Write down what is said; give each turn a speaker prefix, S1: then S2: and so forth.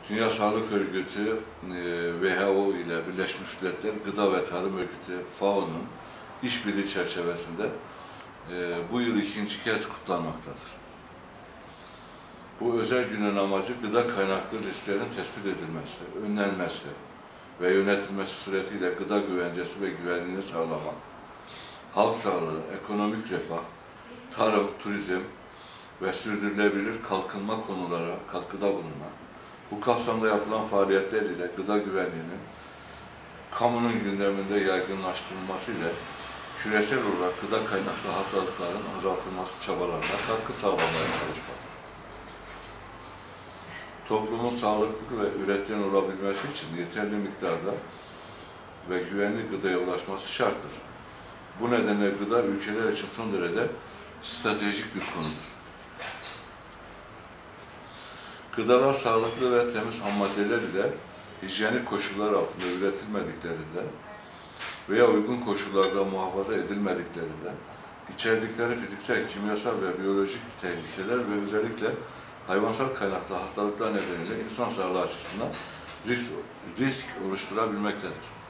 S1: Dünya Sağlık Örgütü, WHO ile Birleşmiş Milletler Gıda ve Tarım Örgütü, FAO'nun işbirliği çerçevesinde bu yıl ikinci kez kutlanmaktadır. Bu özel günün amacı gıda kaynaklı risklerin tespit edilmesi, önlenmesi ve yönetilmesi suretiyle gıda güvencesi ve güvenliğini sağlamak, halk sağlığı, ekonomik refah, tarım, turizm ve sürdürülebilir kalkınma konulara katkıda bulunmak, bu kapsamda yapılan faaliyetler ile gıda güvenliğinin kamunun gündeminde yaygınlaştırılması ile küresel olarak gıda kaynaklı hastalıkların azaltılması çabalarına katkı sağlamaya çalışmak. Toplumun sağlıklı ve üretken olabilmesi için yeterli miktarda ve güvenli gıdaya ulaşması şarttır. Bu nedenle gıda ülkeler için son derece stratejik bir konudur. Gıdalar sağlıklı ve temiz hammaddeler ile hijyenik koşullar altında üretilmediklerinde veya uygun koşullarda muhafaza edilmediklerinde içerdikleri fiziksel, kimyasal ve biyolojik tehlikeler ve özellikle hayvansal kaynaklı hastalıklar nedeniyle insan sağlığı açısından risk oluşturabilmektedir.